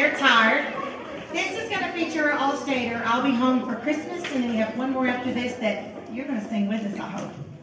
They're tired. This is going to feature All-Stater, I'll Be Home for Christmas, and then we have one more after this that you're going to sing with us, I hope.